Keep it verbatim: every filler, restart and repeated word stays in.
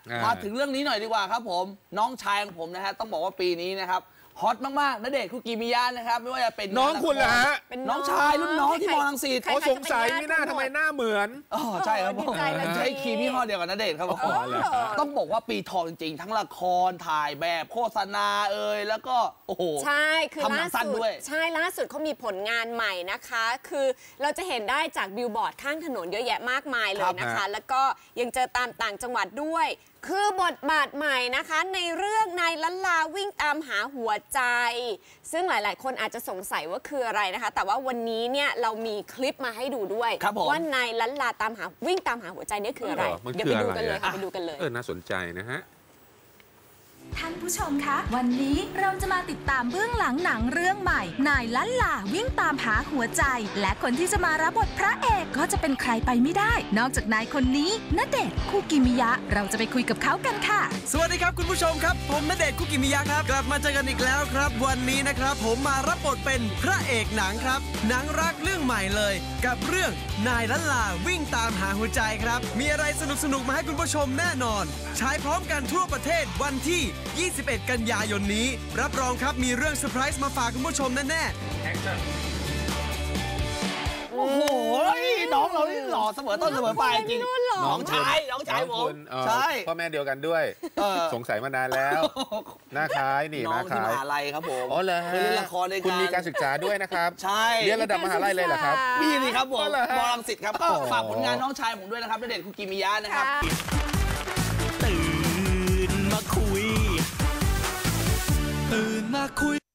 มาถึงเรื่องนี้หน่อยดีกว่าครับผมน้องชายของผมนะฮะต้องบอกว่าปีนี้นะครับฮอตมากๆณเดชน์คุกิมิยะนะครับไม่ว่าจะเป็นน้องคุณเหรอฮะเป็นน้องชายรุ่นน้องที่มอลังสิตเขาสงสัยไม่น่าทำไมหน้าเหมือนอ๋อใช่ครับผมใช้ครีมยี่ห้อเดียวกับณเดชน์ครับผมต้องบอกว่าปีทองจริงๆทั้งละครถ่ายแบบโฆษณาเอ่ยแล้วก็โอ้โหใช่คือล่าสุดด้วยใช่ล่าสุดเขามีผลงานใหม่นะคะคือเราจะเห็นได้จากบิลบอร์ดข้างถนนเยอะแยะมากมายเลยนะคะแล้วก็ยังเจอตามต่างจังหวัดด้วยคือบทบาทใหม่นะคะในเรื่องนายลันลาวิ่งตามหาหัวใจซึ่งหลายๆคนอาจจะสงสัยว่าคืออะไรนะคะแต่ว่าวันนี้เนี่ยเรามีคลิปมาให้ดูด้วยว่านายลันลาตามหาวิ่งตามหาหัวใจนี่คืออะไรเดี๋ยวไปดูกันเลยค่ะไปดูกันเลยเออน่าสนใจนะฮะท่านผู้ชมคะวันนี้เราจะมาติดตามเบื้องหลังหนังเรื่องใหม่นายลันลาวิ่งตามหาหัวใจและคนที่จะมารับบทพระเอกก็จะเป็นใครไปไม่ได้นอกจากนายคนนี้ณเดชน์คุกิมิยะเราจะไปคุยกับเขากันค่ะสวัสดีครับคุณผู้ชมครับผมณเดชน์คุกิมิยะครับกลับมาเจอกันอีกแล้วครับวันนี้นะครับผมมารับบทเป็นพระเอกหนังครับหนังรักเรื่องใหม่เลยกับเรื่องนายลันลาวิ่งตามหาหัวใจครับมีอะไรสนุกๆมาให้คุณผู้ชมแน่นอนฉายพร้อมกันทั่วประเทศวันที่ยี่สิบเอ็ดกันยายนนี้รับรองครับมีเรื่องเซอร์ไพรส์มาฝากคุณผู้ชมแน่ๆโอ้โหน้องเรานี่หล่อเสมอต้นเสมอปลายจริงน้องชายน้องชายผมใช่พ่อแม่เดียวกันด้วยสงสัยมานานแล้วหน้าคล้ายนี่น้องที่มหาลัยครับผมอ๋อเหรอฮะเล่นละครด้วยกันคุณมีการศึกษาด้วยนะครับใช่เรียนระดับมหาลัยเลยเหรอครับมีนี่ครับผมมอลังสิตครับก็ฝากผลงานน้องชายผมด้วยนะครับณเดชน์คุกิมิยะนะครับตื่นมาคุยตื่นมาคุย